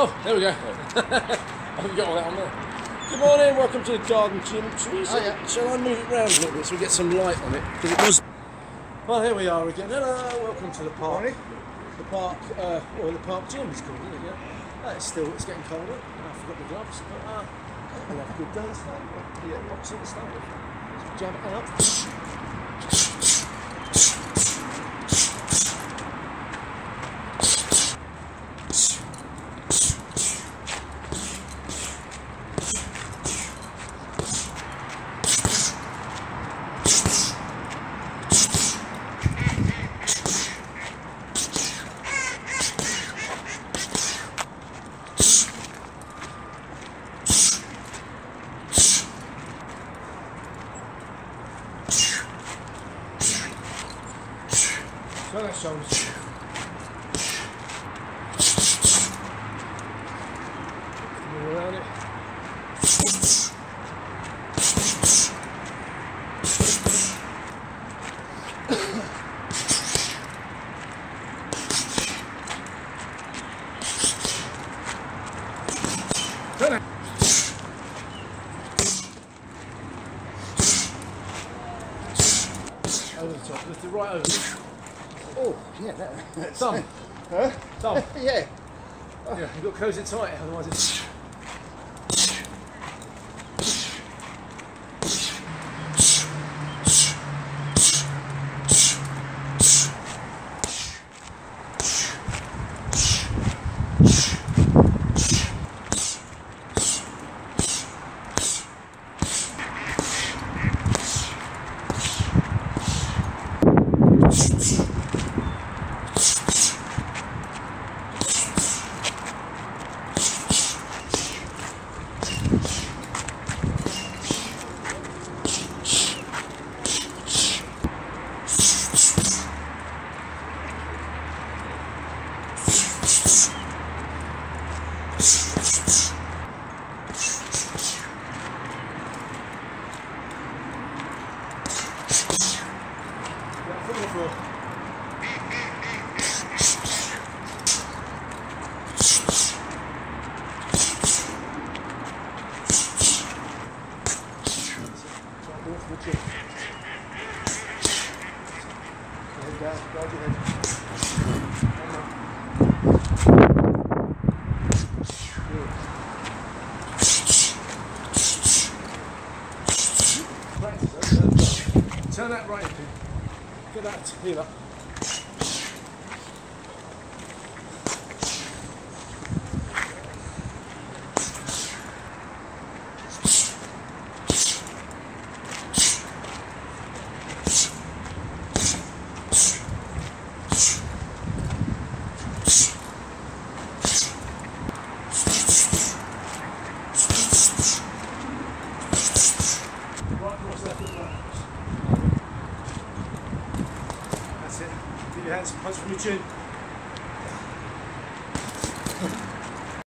Oh, there we go. I haven't got all that on there. Good morning, welcome to the garden gym. Shall I move it round a little bit so we get some light on it? Because it was... Well, here we are again. Hello, welcome to the park. Morning. The park, the park gym is called, isn't it? Yeah. It's getting colder. I forgot the gloves, but we'll have a good day today. Yeah, boxing and stuff. Let's jab it out. Turn that shoulders. Move around it. Turn it. Over the top. Lift it right over. Oh, yeah, that's... Thumb. Huh? Thumb. Yeah. Yeah, you've got to close it tight, otherwise it's... Turn that right in. Get that heel up. That's it. Keep your hands, punch from your chin.